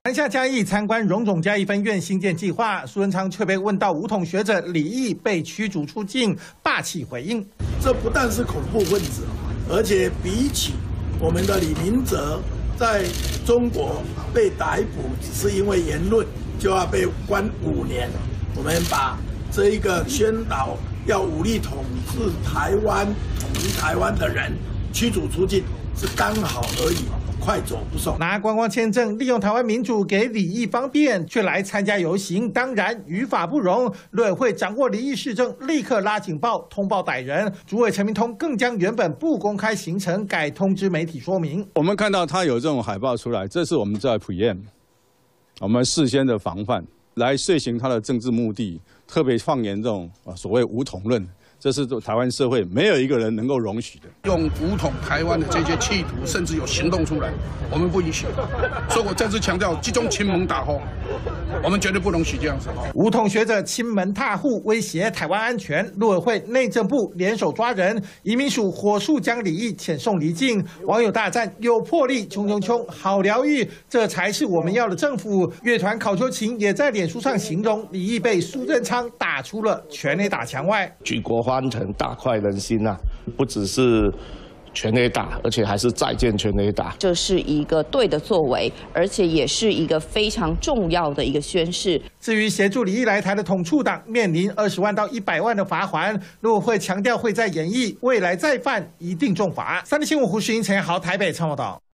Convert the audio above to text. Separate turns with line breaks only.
南下嘉义参观荣总嘉义分院新建计划，苏文昌却被问到武统学者李毅被驱逐出境，霸气回应：
这不但是恐怖分子，而且比起我们的李明哲在中国被逮捕，只是因为言论就要被关5年，我们把这一个宣导要武力统治台湾、统一台湾的人驱逐出境，是刚好而已。 快走不送，
拿观光签证利用台湾民主给李毅方便，却来参加游行，当然于法不容。陆委会掌握李毅市政，立刻拉警报，通报逮人。主委陈明通更将原本不公开行程改通知媒体说明。
我们看到他有这种海报出来，这是我们在 preempt， 我们事先的防范，来遂行他的政治目的，特别放言这种所谓武统论。 这是台湾社会没有一个人能够容许的，
用武统台湾的这些企图，甚至有行动出来，我们不允许。所以我再次强调，集中亲门打后，我们绝对不容许这样子。
武统学者亲门踏户，威胁台湾安全。陆委会、内政部联手抓人，移民署火速将李毅遣送离境。网友大赞有魄力，冲冲冲，好疗愈，这才是我们要的政府。乐团考秋琴也在脸书上形容李毅被苏贞昌打出了全垒打墙外。
举国欢腾，大快人心啊！不只是全垒打，而且还是再见全垒打。
这是一个对的作为，而且也是一个非常重要的一个宣示。
至于协助李毅来台的统促党，面临20万到100万的罚锾，陆委会强调会在演绎，未来再犯一定重罚。3立新闻胡世英、陈彦豪台北报道。